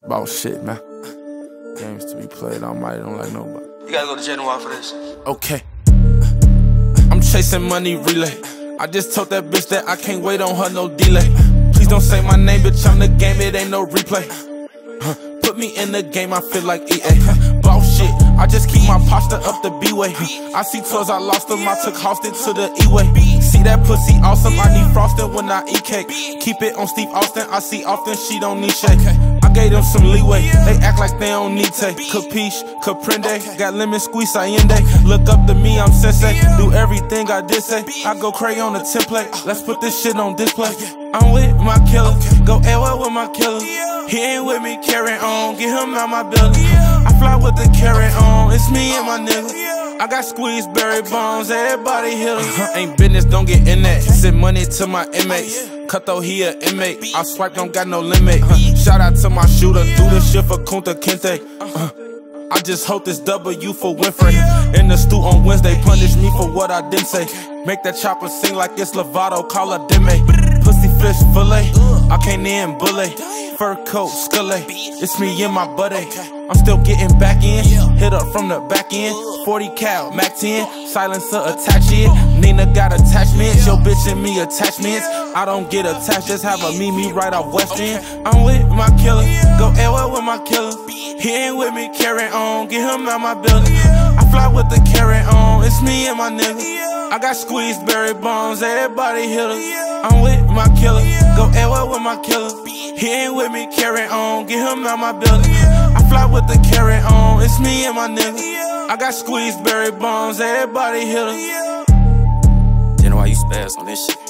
About shit, man. Games to be played, I don't like nobody. You gotta go to Genoa for this. Okay. I'm chasing money relay. I just told that bitch that I can't wait on her, no delay. Please don't say my name, bitch, I'm the game, it ain't no replay. Put me in the game, I feel like EA. Boss shit, I just keep my posture up the B-way. I see tours, I lost them, I took Austin to the E-way. See that pussy awesome, I need frosting when I eat cake. Keep it on Steve Austin, I see often she don't need shake. I gave them some leeway, they act like they don't need take. Capiche, comprende, got lemon squeeze, Allende. Look up to me, I'm sensei, do everything I did say. I go cray on the template, let's put this shit on display. I'm with my killer, go AWOL with my killer. He ain't with me, carry on, get him out my building. I fly with the carry on, it's me and my nigga. I got squeezed, berry bones, everybody healing. Ain't business, don't get in that. Send money to my inmates. Cut though he a inmate. I swipe, don't got no limit. Shout out to my shooter, do this shit for Kunta Kinte. I just hope this W for Winfrey. In the stew on Wednesday, punish me for what I didn't say. Make that chopper sing like it's Lovato, call her Deme. Pussy fish fillet, I can't even bully. Fur coat, scully, it's me and my buddy. I'm still getting back in, hit up from the back end. 40 cal, Mac 10, silencer attached it. Nina got attachments, your bitch and me attachments. I don't get attached, just have a Mimi right off West End. I'm with my killer, go AWOL with my killer. He ain't with me, carry on, get him out my building. I fly with the carry on, it's me and my nigga. I got squeezed, berry bones, everybody hitter. I'm with my killer, go AWOL with my killer. He ain't with me, carry on, get him out my building. I fly with the carry on, it's me and my nigga. I got squeezed, berry bones, everybody hitter. Genoa, you spaz on this shit.